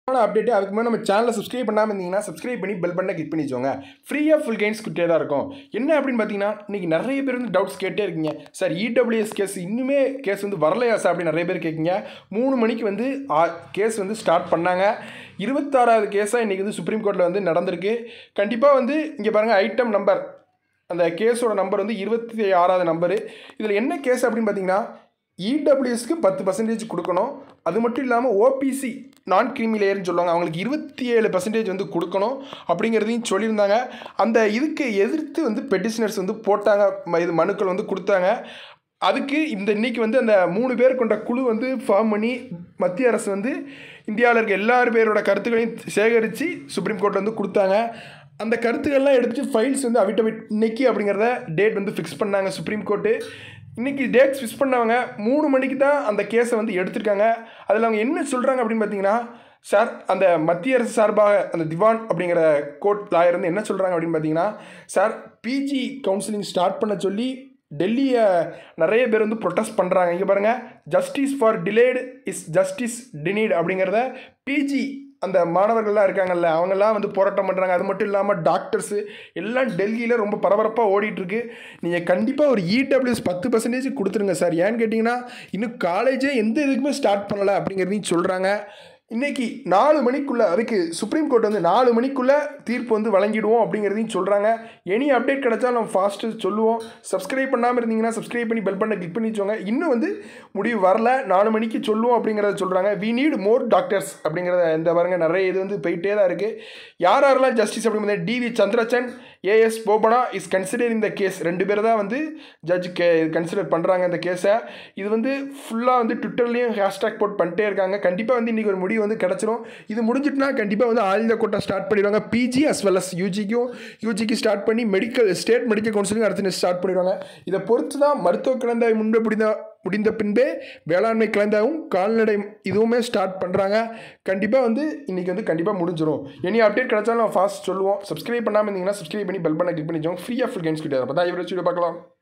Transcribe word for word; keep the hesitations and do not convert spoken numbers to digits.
Update அதுக்கு முன்னாடி நம்ம சேனலை சப்ஸ்கிரைப் பண்ணாமல் இருந்தீங்கன்னா சப்ஸ்கிரைப் பண்ணி பெல் பட்டனை கிளிக் பண்ணி வச்சோங்க. ஃப்ரீயாக ஃபுல் கெயின்ஸ் கிட்டே தான் இருக்கும். என்ன அப்படின்னு பார்த்தீங்கன்னா இன்றைக்கி நிறைய பேர் வந்து டவுட்ஸ் கேட்டே இருக்கீங்க. சார் இடபிள்யூஎஸ் கேஸ் இன்னுமே கேஸ் வந்து வரலையா சார் அப்படின்னு நிறைய பேர் கேட்குங்க. மூணு மணிக்கு வந்து கேஸ் வந்து ஸ்டார்ட் பண்ணாங்க. இருபத்தாறாவது கேஸாக இன்றைக்கி வந்து சுப்ரீம் கோர்ட்டில் வந்து நடந்திருக்கு. கண்டிப்பாக வந்து இங்கே பாருங்கள், ஐட்டம் நம்பர் அந்த கேஸோட நம்பர் வந்து இருபத்தி ஆறாவது நம்பரு. இதில் என்ன கேஸ் அப்படின்னு பார்த்தீங்கன்னா இடபிள்யூஎஸ்க்கு பத்து பர்சன்டேஜ் கொடுக்கணும். அது மட்டும் இல்லாமல் ஓபிசி நான் கிரீமி லேயர்னு சொல்லுவாங்க, அவங்களுக்கு இருபத்தி ஏழு பர்சன்டேஜ் வந்து கொடுக்கணும் அப்படிங்கிறதையும் சொல்லியிருந்தாங்க. அந்த இதுக்கு எதிர்த்து வந்து பெட்டிஷனர்ஸ் வந்து போட்டாங்க, இது மனுக்கள் வந்து கொடுத்தாங்க. அதுக்கு இந்த இன்னைக்கு வந்து அந்த மூணு பேர் கொண்ட குழு வந்து ஃபார்ம் பண்ணி மத்திய அரசு வந்து இந்தியாவில் இருக்க எல்லார் பேரோட கருத்துக்களையும் சேகரித்து சுப்ரீம் கோர்ட்டில் வந்து கொடுத்தாங்க. அந்த கருத்துக்கள்லாம் எடுத்து ஃபைல்ஸ் வந்து அவிட்டவிட் இன்னைக்கு அப்படிங்கிறத டேட் வந்து ஃபிக்ஸ் பண்ணாங்க சுப்ரீம் கோர்ட்டு. இன்றைக்கி டேட்ஸ் ஃபிக்ஸ் பண்ணவங்க மூணு மணிக்கு தான் அந்த கேஸை வந்து எடுத்திருக்காங்க. அதில் அவங்க என்ன சொல்கிறாங்க அப்படின்னு பார்த்தீங்கன்னா, சார் அந்த மத்திய அரசு சார்பாக அந்த திவான் அப்படிங்கிற கோர்ட் லாயர் வந்து என்ன சொல்கிறாங்க அப்படின்னு பார்த்தீங்கன்னா, சார் பிஜி கவுன்சிலிங் ஸ்டார்ட் பண்ண சொல்லி டெல்லியை நிறைய பேர் வந்து ப்ரொட்டஸ்ட் பண்ணுறாங்க. இங்கே பாருங்கள், justice for delayed is justice denied அப்படிங்கிறத பிஜி அந்த மாணவர்கள்லாம் இருக்காங்கல்ல அவங்கெல்லாம் வந்து போராட்டம் பண்ணுறாங்க. அது மட்டும் இல்லாமல் டாக்டர்ஸு எல்லாம் டெல்லியில் ரொம்ப பரபரப்பாக ஓடிட்டுருக்கு. நீங்கள் கண்டிப்பாக ஒரு இடபிள்யூஎஸ் பத்து பர்சன்டேஜ் கொடுத்துருங்க சார். ஏன்னு கேட்டிங்கன்னா இன்னும் காலேஜே எந்த இதுக்குமே ஸ்டார்ட் பண்ணலை அப்படிங்கிறதையும் சொல்கிறாங்க. இன்றைக்கி நாலு மணிக்குள்ளே அதுக்கு சுப்ரீம் கோர்ட் வந்து நாலு மணிக்குள்ளே தீர்ப்பு வந்து வழங்கிடுவோம் அப்படிங்கிறதையும் சொல்கிறாங்க. எனி அப்டேட் கிடச்சா நம்ம ஃபாஸ்ட்டு சொல்லுவோம். சப்ஸ்கிரைப் பண்ணாமல் இருந்தீங்கன்னா சப்ஸ்கிரைப் பண்ணி பெல் பட்டனை கிளிக் பண்ணி வச்சோங்க. இன்னும் வந்து முடிவு வரல, நாலு மணிக்கு சொல்லுவோம் அப்படிங்கிறத சொல்கிறாங்க. வி நீட் மோர் டாக்டர்ஸ் அப்படிங்கிறத இந்த பாருங்க நிறைய இது வந்து போயிட்டே தான் இருக்குது. யார் யாரெல்லாம் ஜஸ்டிஸ் அப்படிங்கிறது D V Chandrachud, AS Bopanna is consider இந்த கேஸ். ரெண்டு பேர் தான் வந்து ஜட்ஜ் கே கன்சிடர் பண்ணுறாங்க இந்த கேஸை. இது வந்து ஃபுல்லாக வந்து ட்விட்டர்லேயும் ஹேஷ்டாக் போட் பண்ணிட்டே இருக்காங்க. கண்டிப்பாக வந்து இன்றைக்கி ஒரு முடிவு வந்து கிடச்சிரும். இது முடிஞ்சிட்டுனா கண்டிப்பாக வந்து ஆல் இந்தியா கோட்டா ஸ்டார்ட் பண்ணிடுவாங்க. பிஜி அஸ் வெல் அஸ் யூஜிக்கும் யூஜிக்கு ஸ்டார்ட் பண்ணி மெடிக்கல் ஸ்டேட் மெடிக்கல் கவுன்சிலிங் அடுத்து ஸ்டார்ட் பண்ணிடுவாங்க. இதை பொறுத்து தான் மருத்துவ கலந்தாய் முன்பே முடிந்த முடிந்த பின்பே வேளாண்மை கலந்தாவும் கால்நடை இதுவுமே ஸ்டார்ட் பண்ணுறாங்க. கண்டிப்பாக வந்து இன்றைக்கி வந்து கண்டிப்பாக முடிஞ்சிடும். எனி அப்டேட் கிடச்சாலும் நான் ஃபாஸ்ட் சொல்லுவோம். சப்ஸ்கிரைப் பண்ணாமல் இருந்தீங்கன்னா சப்ஸ்கிரைப் பண்ணி பெல் பண்ண கிளிக் பண்ணிச்சோம். ஃப்ரீயாக ஃபுல் கேம்ஸ் கிட்டே அப்போ தான் இவரை வீடியோ பார்க்கலாம்.